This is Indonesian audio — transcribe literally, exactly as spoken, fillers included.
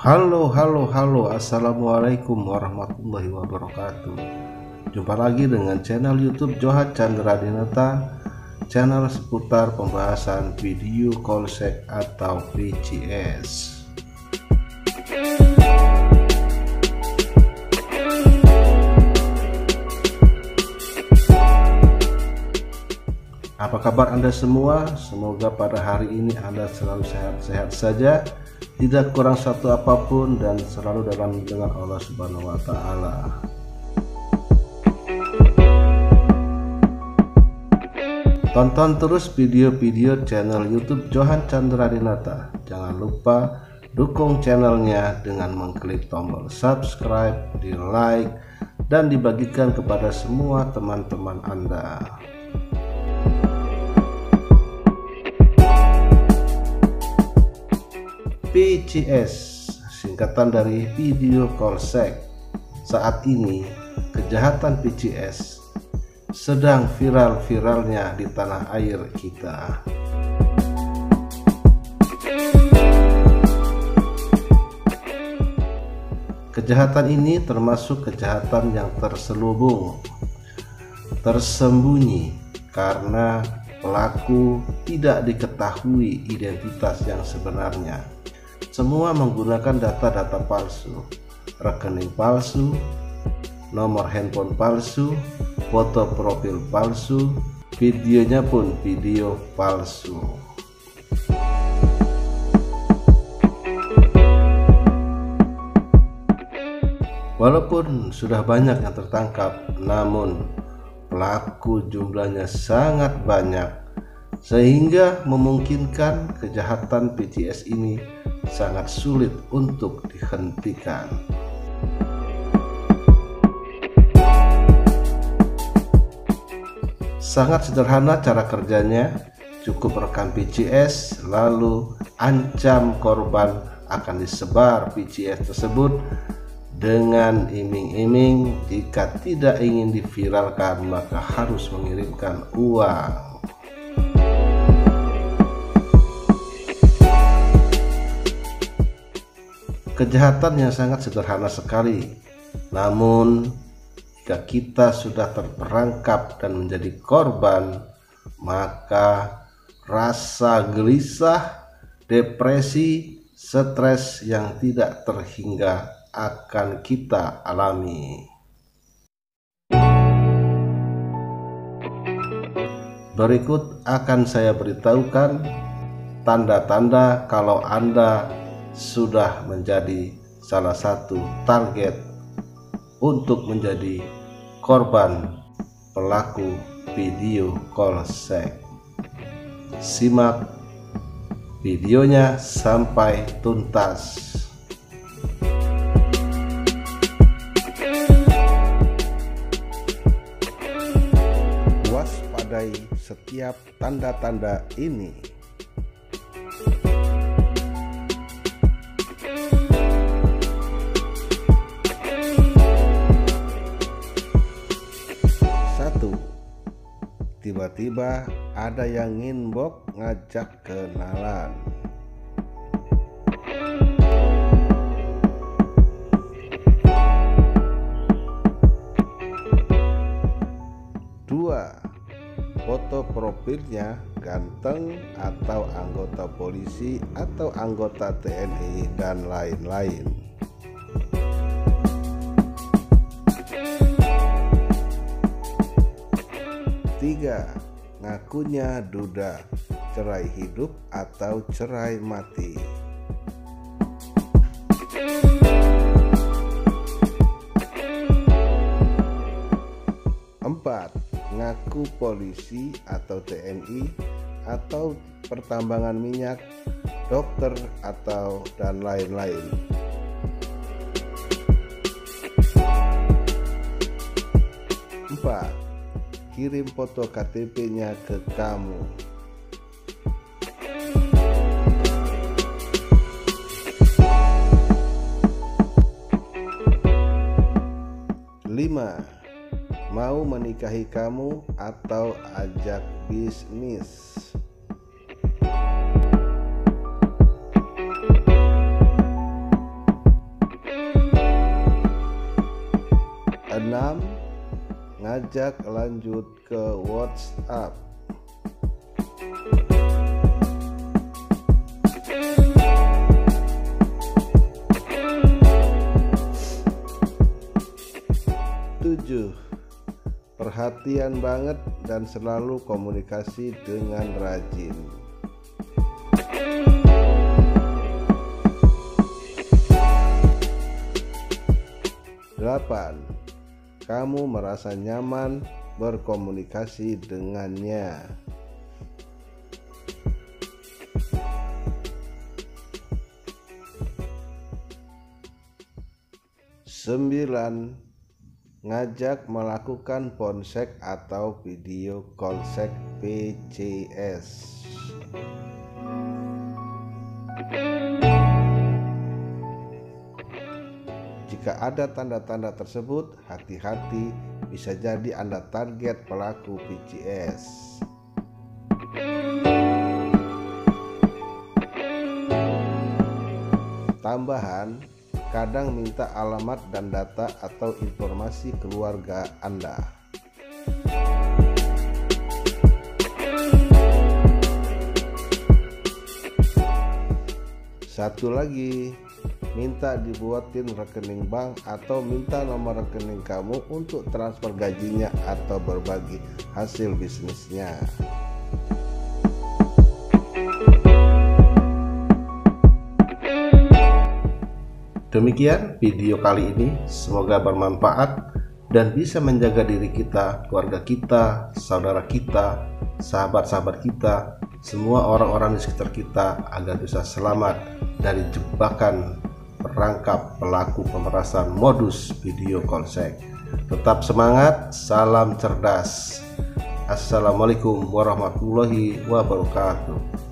Halo, halo, halo, assalamualaikum warahmatullahi wabarakatuh. Jumpa lagi dengan channel YouTube Johan Chandra Dinata, channel seputar pembahasan video callsec atau V C S. Apa kabar Anda semua? Semoga pada hari ini Anda selalu sehat-sehat saja, tidak kurang satu apapun, dan selalu dalam lindungan Allah Subhanahu wa Ta'ala. Tonton terus video-video channel YouTube Johan Chandra Dinata. Jangan lupa dukung channelnya dengan mengklik tombol subscribe, di like, dan dibagikan kepada semua teman-teman Anda. V C S, singkatan dari video callsec. Saat ini kejahatan V C S sedang viral-viralnya di tanah air kita. Kejahatan ini termasuk kejahatan yang terselubung, tersembunyi, karena pelaku tidak diketahui identitas yang sebenarnya. Semua menggunakan data-data palsu, rekening palsu, nomor handphone palsu, foto profil palsu, videonya pun video palsu. Walaupun sudah banyak yang tertangkap, namun pelaku jumlahnya sangat banyak, sehingga memungkinkan kejahatan V C S ini sangat sulit untuk dihentikan. Sangat sederhana cara kerjanya, cukup rekam V C S lalu ancam korban akan disebar V C S tersebut dengan iming-iming jika tidak ingin diviralkan maka harus mengirimkan uang. Kejahatan yang sangat sederhana sekali, namun jika kita sudah terperangkap dan menjadi korban, maka rasa gelisah, depresi, stres yang tidak terhingga akan kita alami. Berikut akan saya beritahukan tanda-tanda kalau Anda sudah menjadi salah satu target untuk menjadi korban pelaku video callsec. Simak videonya sampai tuntas. Waspadai setiap tanda-tanda ini. Tiba-tiba ada yang inbox ngajak kenalan. Dua, foto profilnya ganteng atau anggota polisi atau anggota T N I dan lain-lain. Tiga, ngakunya duda, cerai hidup atau cerai mati. Empat, ngaku polisi atau T N I atau pertambangan minyak, dokter atau dan lain-lain. Empat, kirim foto K T P-nya ke kamu. Lima, mau menikahi kamu atau ajak bisnis. Enam, ngajak lanjut ke WhatsApp. Tujuh, perhatian banget dan selalu komunikasi dengan rajin. Delapan, kamu merasa nyaman berkomunikasi dengannya. Sembilan, ngajak melakukan phone-sex atau video call-sex P C S. Jika ada tanda-tanda tersebut, hati-hati, bisa jadi Anda target pelaku P C S. Tambahan, kadang minta alamat dan data atau informasi keluarga Anda. Satu lagi, minta dibuatin rekening bank atau minta nomor rekening kamu untuk transfer gajinya atau berbagi hasil bisnisnya. Demikian video kali ini, semoga bermanfaat dan bisa menjaga diri kita, keluarga kita, saudara kita, sahabat-sahabat kita, semua orang-orang di sekitar kita agar bisa selamat dari jebakan perangkap pelaku pemerasan modus video call sex. Tetap semangat, salam cerdas. Assalamualaikum warahmatullahi wabarakatuh.